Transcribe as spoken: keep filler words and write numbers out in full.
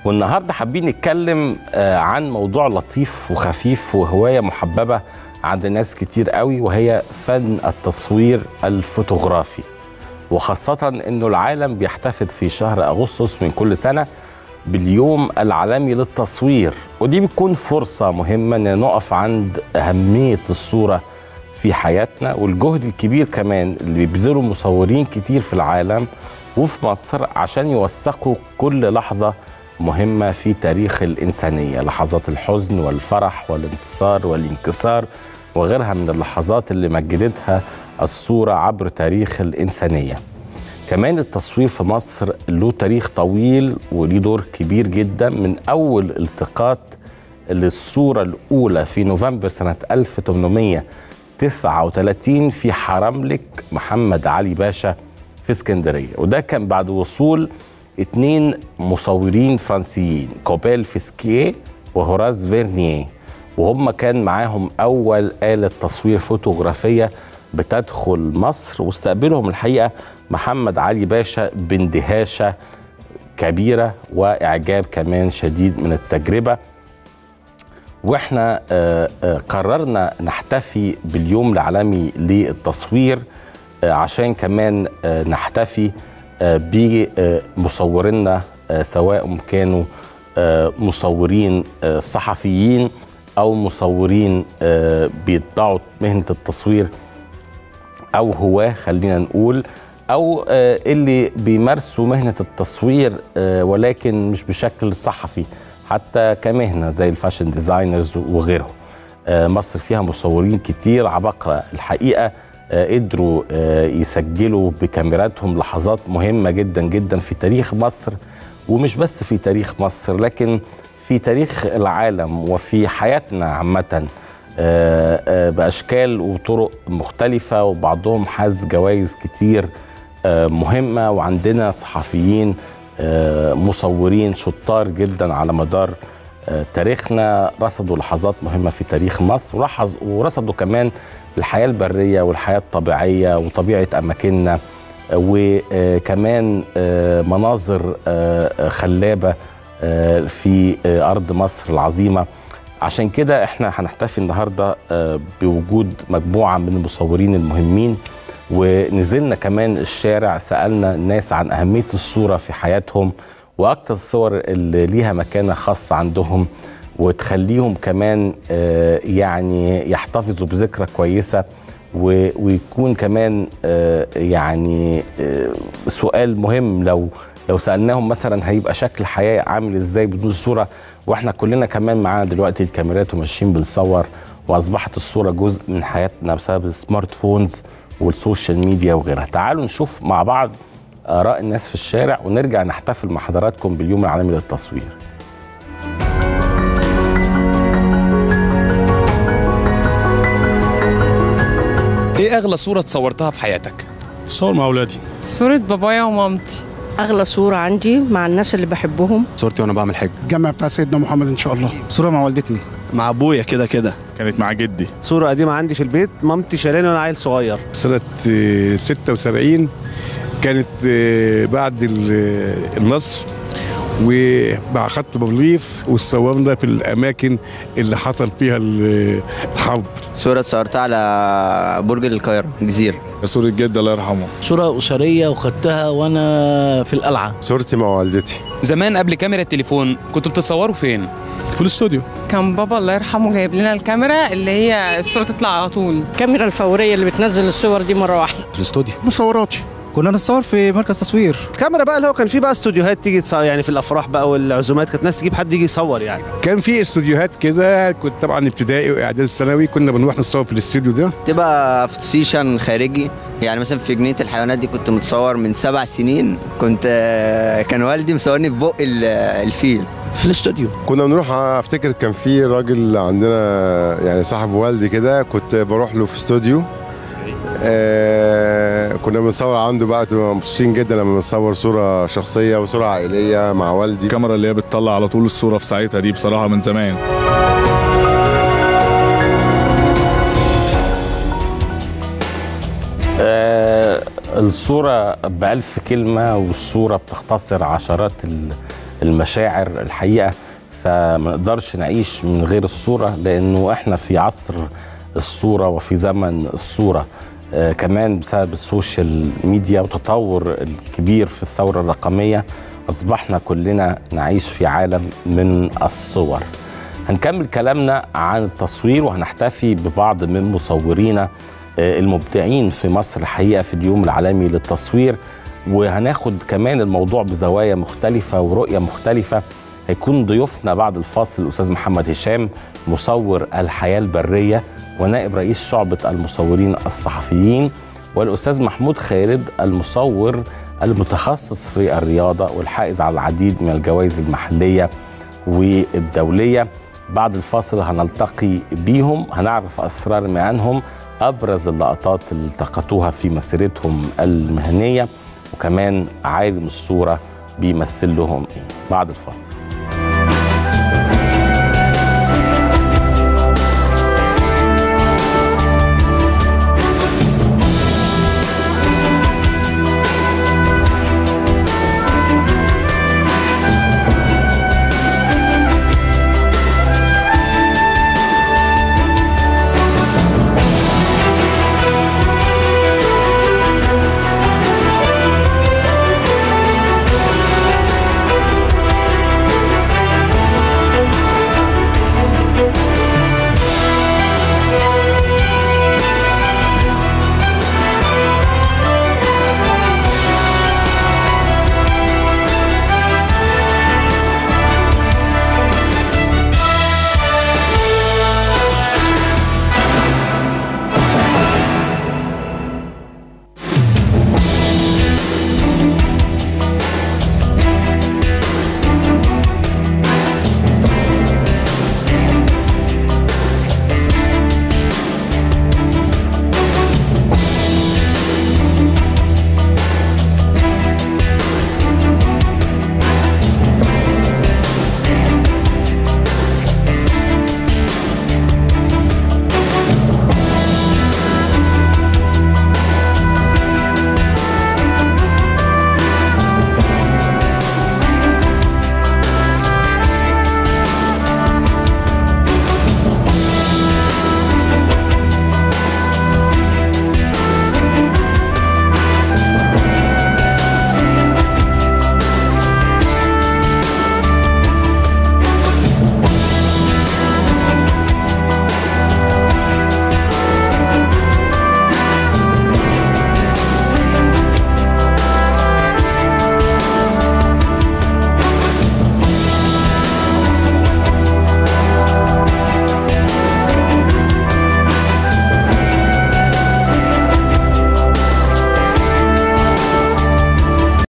والنهارده حابين نتكلم عن موضوع لطيف وخفيف وهوايه محببه عند ناس كتير قوي، وهي فن التصوير الفوتوغرافي، وخاصه انه العالم بيحتفل في شهر اغسطس من كل سنه باليوم العالمي للتصوير، ودي بتكون فرصه مهمه ان نقف عند اهميه الصوره في حياتنا والجهد الكبير كمان اللي بيبذله مصورين كتير في العالم وفي مصر عشان يوثقوا كل لحظه مهمة في تاريخ الإنسانية، لحظات الحزن والفرح والانتصار والانكسار وغيرها من اللحظات اللي مجدتها الصورة عبر تاريخ الإنسانية. كمان التصوير في مصر له تاريخ طويل وليه دور كبير جدا، من أول التقاط للصورة الأولى في نوفمبر سنة ألف وثمانمائة وتسعة وثلاثين في حرملك محمد علي باشا في اسكندرية، وده كان بعد وصول اتنين مصورين فرنسيين، كوبيل فيسكيه وهوراز فيرنيه، وهم كان معاهم أول آلة تصوير فوتوغرافية بتدخل مصر، واستقبلهم الحقيقة محمد علي باشا باندهاشة كبيرة وإعجاب كمان شديد من التجربة. وإحنا آآ آآ قررنا نحتفي باليوم العالمي للتصوير عشان كمان نحتفي بمصورينا، سواء كانوا مصورين صحفيين أو مصورين بيتبعوا مهنة التصوير أو هواة خلينا نقول، أو اللي بيمارسوا مهنة التصوير ولكن مش بشكل صحفي، حتى كمهنة زي الفاشن ديزاينرز وغيرهم. مصر فيها مصورين كتير عباقرة الحقيقة، قدروا يسجلوا بكاميراتهم لحظات مهمة جدا جدا في تاريخ مصر، ومش بس في تاريخ مصر لكن في تاريخ العالم وفي حياتنا عامة بأشكال وطرق مختلفة، وبعضهم حاز جوائز كتير مهمة. وعندنا صحفيين مصورين شطار جدا على مدار تاريخنا رصدوا لحظات مهمة في تاريخ مصر، ورصدوا كمان الحياة البرية والحياة الطبيعية وطبيعة أماكننا، وكمان مناظر خلابة في أرض مصر العظيمة. عشان كده احنا هنحتفي النهاردة بوجود مجموعة من المصورين المهمين، ونزلنا كمان الشارع سألنا الناس عن أهمية الصورة في حياتهم وأكتر الصور اللي ليها مكانة خاصة عندهم وتخليهم كمان يعني يحتفظوا بذكرى كويسة، ويكون كمان يعني سؤال مهم لو لو سألناهم مثلا هيبقى شكل الحياة عامل ازاي بدون صورة، واحنا كلنا كمان معانا دلوقتي الكاميرات وماشيين بنصور، واصبحت الصورة جزء من حياتنا بسبب السمارت فونز والسوشيال ميديا وغيرها. تعالوا نشوف مع بعض آراء الناس في الشارع ونرجع نحتفل مع حضراتكم باليوم العالمي للتصوير. ايه اغلى صورة تصورتها في حياتك؟ صور مع اولادي. صورة بابايا ومامتي. اغلى صورة عندي مع الناس اللي بحبهم صورتي وانا بعمل حج. الجامع بتاع سيدنا محمد ان شاء الله. صورة مع والدتي. مع ابويا كده كده. كانت مع جدي. صورة قديمة عندي في البيت، مامتي شالاني وانا عيل صغير. سنة ستة وسبعين كانت بعد النصر، ومع خط بارليف وصورنا في الاماكن اللي حصل فيها الحرب. صورة صورتها على برج القاهرة الجزيرة. صورة جدي الله يرحمه. صورة أسرية وخدتها وأنا في القلعة. صورتي مع والدتي. زمان قبل كاميرا التليفون كنتوا بتصوروا فين؟ في الاستوديو. كان بابا الله يرحمه جايب لنا الكاميرا اللي هي الصورة تطلع على طول. الكاميرا الفورية اللي بتنزل الصور دي مرة واحدة. في الاستوديو. مصوراتي. كنا نتصور في مركز تصوير. كاميرا بقى اللي هو كان في بقى استوديوهات تيجي تصور يعني في الافراح بقى والعزومات، كانت ناس تجيب حد يجي يصور يعني. كان في استوديوهات كده، كنت طبعا ابتدائي واعدادي وثانوي كنا بنروح نصور في الاستوديو ده. تبقى في سيشن خارجي، يعني مثلا في جنينة الحيوانات دي كنت متصور من سبع سنين، كنت كان والدي مصورني في بق الفيل. في الاستوديو كنا بنروح، افتكر كان في راجل عندنا يعني صاحب والدي كده، كنت بروح له في استوديو، آه كنا بنصور عنده بقى، تبقى مبسوطين جدا لما بنصور صوره شخصيه وصوره عائليه مع والدي. الكاميرا اللي هي بتطلع على طول الصوره في ساعتها دي بصراحه من زمان. آه الصوره بألف كلمه، والصوره بتختصر عشرات المشاعر الحقيقه، فما نقدرش نعيش من غير الصوره، لانه احنا في عصر الصوره وفي زمن الصوره. آه كمان بسبب السوشيال ميديا وتطور الكبير في الثوره الرقميه اصبحنا كلنا نعيش في عالم من الصور. هنكمل كلامنا عن التصوير وهنحتفي ببعض من مصورينا المبدعين في مصر الحقيقه في اليوم العالمي للتصوير، وهناخد كمان الموضوع بزوايا مختلفه ورؤيه مختلفه. هيكون ضيوفنا بعد الفاصل الاستاذ محمد هشام مصور الحياه البريه ونائب رئيس شعبه المصورين الصحفيين، والاستاذ محمود خالد المصور المتخصص في الرياضه والحائز على العديد من الجوائز المحليه والدوليه. بعد الفاصل هنلتقي بيهم، هنعرف اسرار مهنهم، ابرز اللقطات اللي التقطوها في مسيرتهم المهنيه، وكمان عالم الصوره بيمثل لهم ايه. بعد الفاصل.